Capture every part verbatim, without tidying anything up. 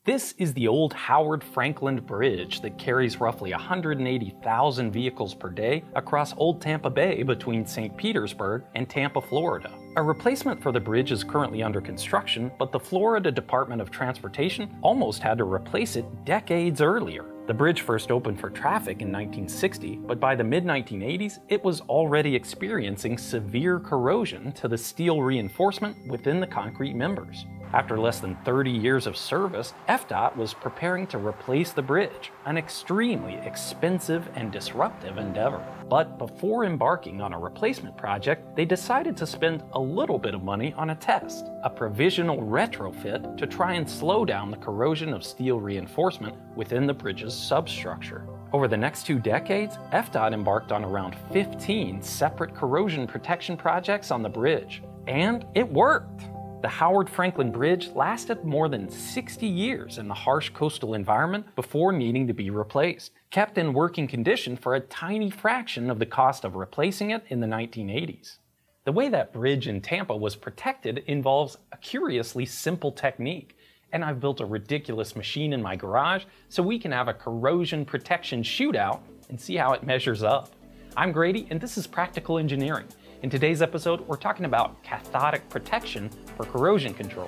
This is the old Howard Franklin Bridge that carries roughly one hundred eighty thousand vehicles per day across Old Tampa Bay between Saint Petersburg and Tampa, Florida. A replacement for the bridge is currently under construction, but the Florida Department of Transportation almost had to replace it decades earlier. The bridge first opened for traffic in nineteen sixty, but by the mid nineteen eighties, it was already experiencing severe corrosion to the steel reinforcement within the concrete members. After less than thirty years of service, F D O T was preparing to replace the bridge, an extremely expensive and disruptive endeavor. But before embarking on a replacement project, they decided to spend a little bit of money on a test, a provisional retrofit to try and slow down the corrosion of steel reinforcement within the bridge's substructure. Over the next two decades, F D O T embarked on around fifteen separate corrosion protection projects on the bridge. And it worked! The Howard Franklin Bridge lasted more than sixty years in the harsh coastal environment before needing to be replaced, kept in working condition for a tiny fraction of the cost of replacing it in the nineteen eighties. The way that bridge in Tampa was protected involves a curiously simple technique, and I've built a ridiculous machine in my garage so we can have a corrosion protection shootout and see how it measures up. I'm Grady, and this is Practical Engineering. In today's episode, we're talking about cathodic protection for corrosion control.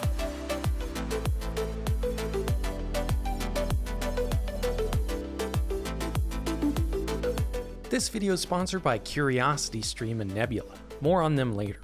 This video is sponsored by CuriosityStream and Nebula. More on them later.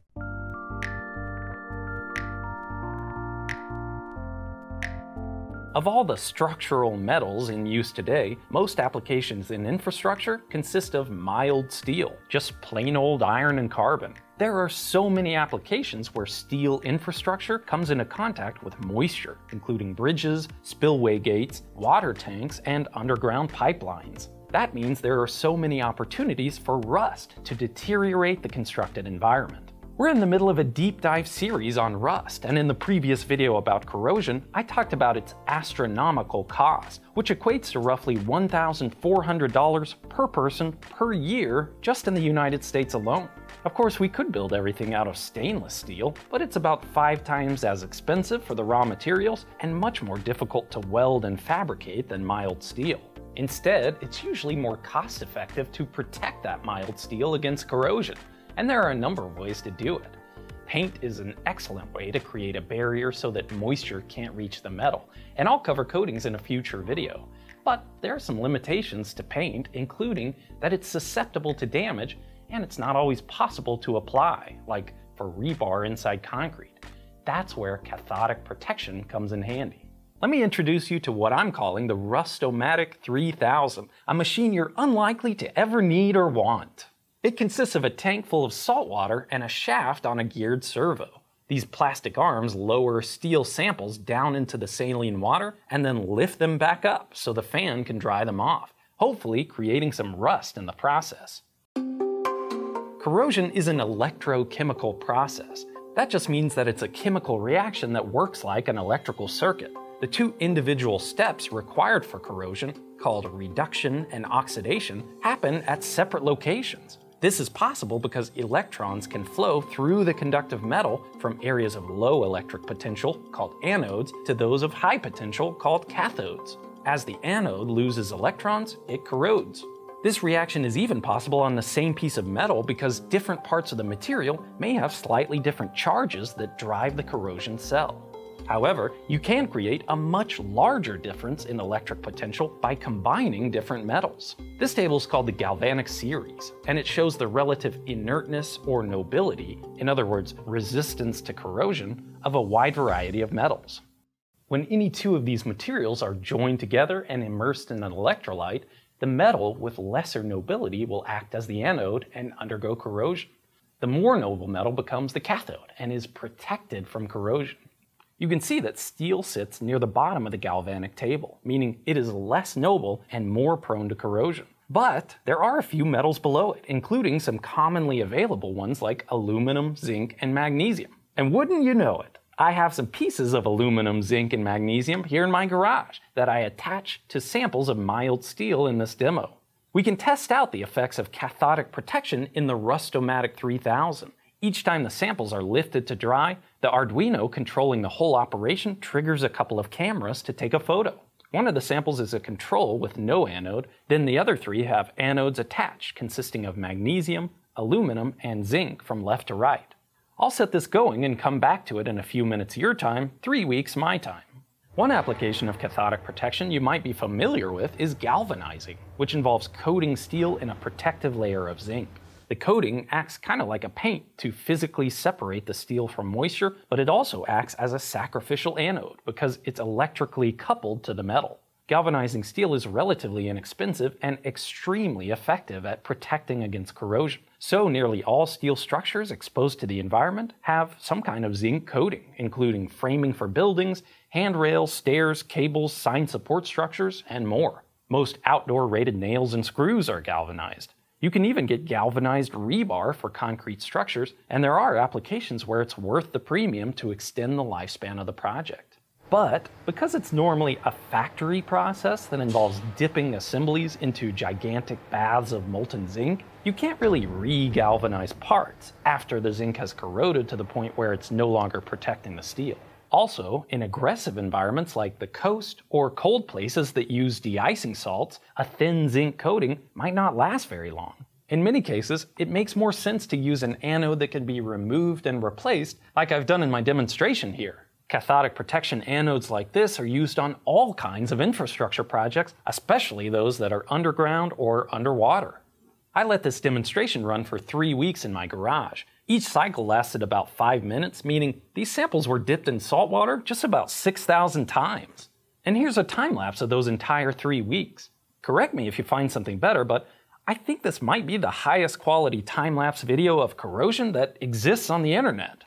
Of all the structural metals in use today, most applications in infrastructure consist of mild steel, just plain old iron and carbon. There are so many applications where steel infrastructure comes into contact with moisture, including bridges, spillway gates, water tanks, and underground pipelines. That means there are so many opportunities for rust to deteriorate the constructed environment. We're in the middle of a deep dive series on rust, and in the previous video about corrosion, I talked about its astronomical cost, which equates to roughly one thousand four hundred dollars per person per year just in the United States alone. Of course, we could build everything out of stainless steel, but it's about five times as expensive for the raw materials and much more difficult to weld and fabricate than mild steel. Instead, it's usually more cost-effective to protect that mild steel against corrosion. And there are a number of ways to do it. Paint is an excellent way to create a barrier so that moisture can't reach the metal, and I'll cover coatings in a future video. But there are some limitations to paint, including that it's susceptible to damage and it's not always possible to apply, like for rebar inside concrete. That's where cathodic protection comes in handy. Let me introduce you to what I'm calling the Rust-O-Matic three thousand, a machine you're unlikely to ever need or want. It consists of a tank full of salt water and a shaft on a geared servo. These plastic arms lower steel samples down into the saline water and then lift them back up so the fan can dry them off, hopefully creating some rust in the process. Corrosion is an electrochemical process. That just means that it's a chemical reaction that works like an electrical circuit. The two individual steps required for corrosion, called reduction and oxidation, happen at separate locations. This is possible because electrons can flow through the conductive metal from areas of low electric potential, called anodes, to those of high potential, called cathodes. As the anode loses electrons, it corrodes. This reaction is even possible on the same piece of metal because different parts of the material may have slightly different charges that drive the corrosion cell. However, you can create a much larger difference in electric potential by combining different metals. This table is called the Galvanic Series, and it shows the relative inertness or nobility, in other words, resistance to corrosion, of a wide variety of metals. When any two of these materials are joined together and immersed in an electrolyte, the metal with lesser nobility will act as the anode and undergo corrosion. The more noble metal becomes the cathode and is protected from corrosion. You can see that steel sits near the bottom of the galvanic table, meaning it is less noble and more prone to corrosion. But there are a few metals below it, including some commonly available ones like aluminum, zinc, and magnesium. And wouldn't you know it, I have some pieces of aluminum, zinc, and magnesium here in my garage that I attach to samples of mild steel in this demo. We can test out the effects of cathodic protection in the Rust-O-Matic three thousand. Each time the samples are lifted to dry, the Arduino controlling the whole operation triggers a couple of cameras to take a photo. One of the samples is a control with no anode, then the other three have anodes attached consisting of magnesium, aluminum, and zinc from left to right. I'll set this going and come back to it in a few minutes your time, three weeks my time. One application of cathodic protection you might be familiar with is galvanizing, which involves coating steel in a protective layer of zinc. The coating acts kind of like a paint to physically separate the steel from moisture, but it also acts as a sacrificial anode because it's electrically coupled to the metal. Galvanizing steel is relatively inexpensive and extremely effective at protecting against corrosion. So nearly all steel structures exposed to the environment have some kind of zinc coating, including framing for buildings, handrails, stairs, cables, sign support structures, and more. Most outdoor rated nails and screws are galvanized. You can even get galvanized rebar for concrete structures, and there are applications where it's worth the premium to extend the lifespan of the project. But because it's normally a factory process that involves dipping assemblies into gigantic baths of molten zinc, you can't really re-galvanize parts after the zinc has corroded to the point where it's no longer protecting the steel. Also, in aggressive environments like the coast or cold places that use de-icing salts, a thin zinc coating might not last very long. In many cases, it makes more sense to use an anode that can be removed and replaced, like I've done in my demonstration here. Cathodic protection anodes like this are used on all kinds of infrastructure projects, especially those that are underground or underwater. I let this demonstration run for three weeks in my garage. Each cycle lasted about five minutes, meaning these samples were dipped in salt water just about six thousand times. And here's a time lapse of those entire three weeks. Correct me if you find something better, but I think this might be the highest quality time-lapse video of corrosion that exists on the internet.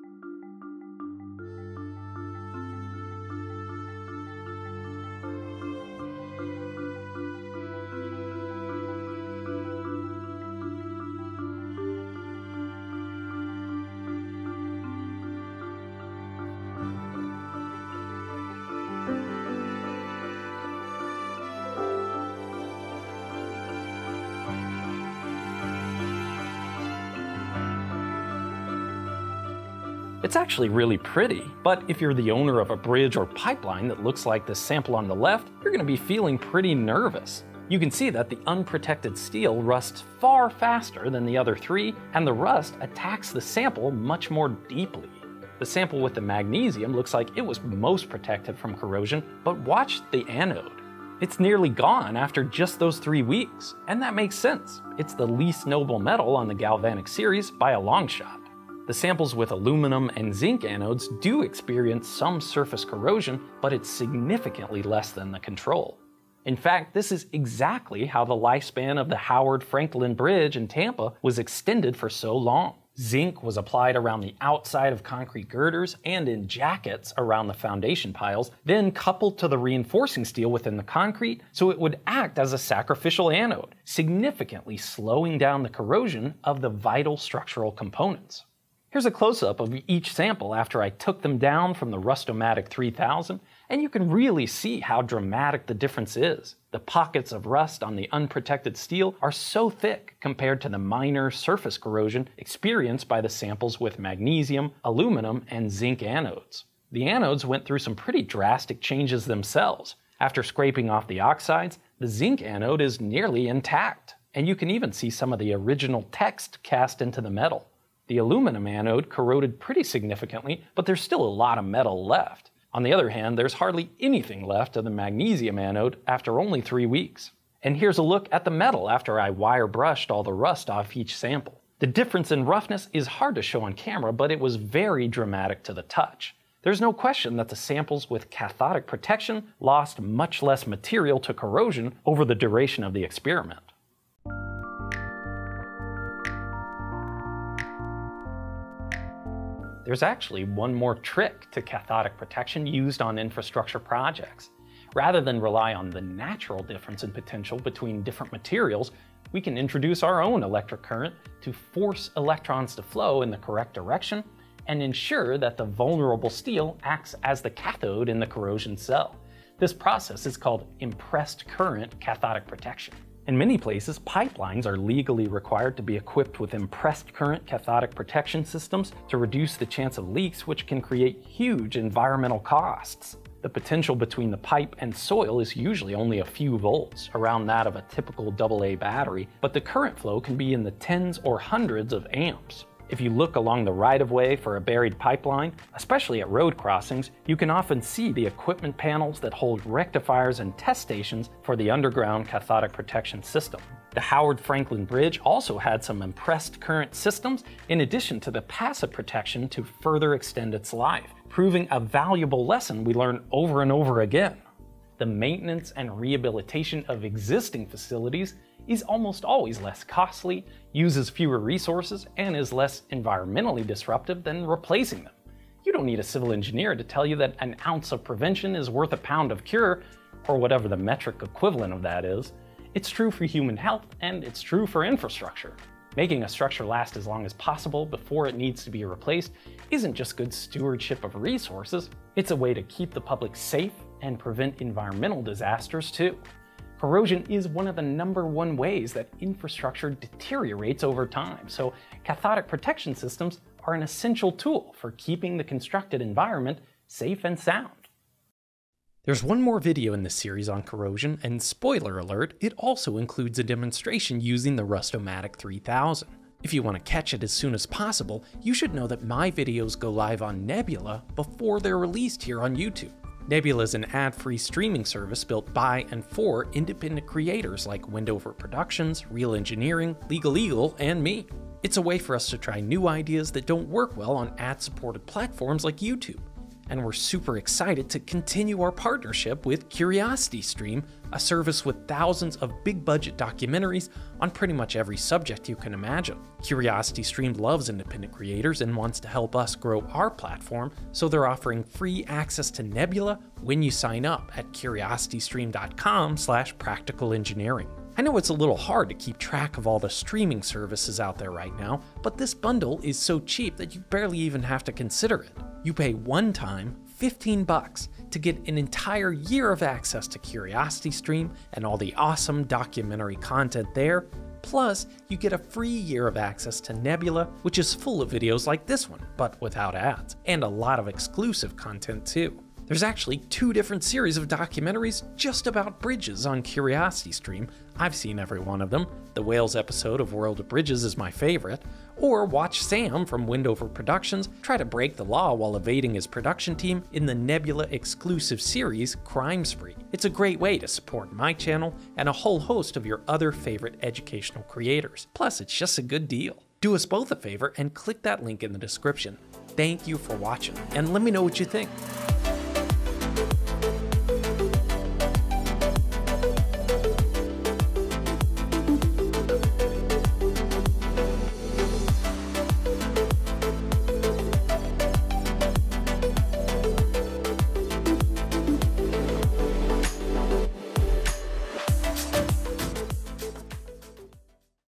It's actually really pretty, but if you're the owner of a bridge or pipeline that looks like this sample on the left, you're going to be feeling pretty nervous. You can see that the unprotected steel rusts far faster than the other three, and the rust attacks the sample much more deeply. The sample with the magnesium looks like it was most protected from corrosion, but watch the anode. It's nearly gone after just those three weeks, and that makes sense. It's the least noble metal on the Galvanic series by a long shot. The samples with aluminum and zinc anodes do experience some surface corrosion, but it's significantly less than the control. In fact, this is exactly how the lifespan of the Howard Franklin Bridge in Tampa was extended for so long. Zinc was applied around the outside of concrete girders and in jackets around the foundation piles, then coupled to the reinforcing steel within the concrete so it would act as a sacrificial anode, significantly slowing down the corrosion of the vital structural components. Here's a close-up of each sample after I took them down from the Rust-O-Matic three thousand, and you can really see how dramatic the difference is. The pockets of rust on the unprotected steel are so thick compared to the minor surface corrosion experienced by the samples with magnesium, aluminum, and zinc anodes. The anodes went through some pretty drastic changes themselves. After scraping off the oxides, the zinc anode is nearly intact, and you can even see some of the original text cast into the metal. The aluminum anode corroded pretty significantly, but there's still a lot of metal left. On the other hand, there's hardly anything left of the magnesium anode after only three weeks. And here's a look at the metal after I wire brushed all the rust off each sample. The difference in roughness is hard to show on camera, but it was very dramatic to the touch. There's no question that the samples with cathodic protection lost much less material to corrosion over the duration of the experiment. There's actually one more trick to cathodic protection used on infrastructure projects. Rather than rely on the natural difference in potential between different materials, we can introduce our own electric current to force electrons to flow in the correct direction and ensure that the vulnerable steel acts as the cathode in the corrosion cell. This process is called impressed current cathodic protection. In many places, pipelines are legally required to be equipped with impressed current cathodic protection systems to reduce the chance of leaks, which can create huge environmental costs. The potential between the pipe and soil is usually only a few volts, around that of a typical double A battery, but the current flow can be in the tens or hundreds of amps. If you look along the right-of-way for a buried pipeline, especially at road crossings, you can often see the equipment panels that hold rectifiers and test stations for the underground cathodic protection system. The Howard Franklin Bridge also had some impressed current systems in addition to the passive protection to further extend its life, proving a valuable lesson we learn over and over again. The maintenance and rehabilitation of existing facilities is almost always less costly, uses fewer resources, and is less environmentally disruptive than replacing them. You don't need a civil engineer to tell you that an ounce of prevention is worth a pound of cure, or whatever the metric equivalent of that is. It's true for human health, and it's true for infrastructure. Making a structure last as long as possible before it needs to be replaced isn't just good stewardship of resources, it's a way to keep the public safe and prevent environmental disasters too. Corrosion is one of the number one ways that infrastructure deteriorates over time, so cathodic protection systems are an essential tool for keeping the constructed environment safe and sound. There's one more video in this series on corrosion, and spoiler alert, it also includes a demonstration using the Rust-O-Matic three thousand. If you want to catch it as soon as possible, you should know that my videos go live on Nebula before they're released here on YouTube. Nebula is an ad-free streaming service built by and for independent creators like Wendover Productions, Real Engineering, Legal Eagle, and me. It's a way for us to try new ideas that don't work well on ad-supported platforms like YouTube. And we're super excited to continue our partnership with CuriosityStream, a service with thousands of big-budget documentaries on pretty much every subject you can imagine. CuriosityStream loves independent creators and wants to help us grow our platform, so they're offering free access to Nebula when you sign up at curiositystream dot com slash practical engineering. I know it's a little hard to keep track of all the streaming services out there right now, but this bundle is so cheap that you barely even have to consider it. You pay one time, fifteen bucks, to get an entire year of access to CuriosityStream and all the awesome documentary content there, plus you get a free year of access to Nebula, which is full of videos like this one, but without ads, and a lot of exclusive content too. There's actually two different series of documentaries just about bridges on CuriosityStream. I've seen every one of them. The Whales episode of World of Bridges is my favorite. Or watch Sam from Wendover Productions try to break the law while evading his production team in the Nebula exclusive series Crime Spree. It's a great way to support my channel and a whole host of your other favorite educational creators. Plus, it's just a good deal. Do us both a favor and click that link in the description. Thank you for watching, and let me know what you think.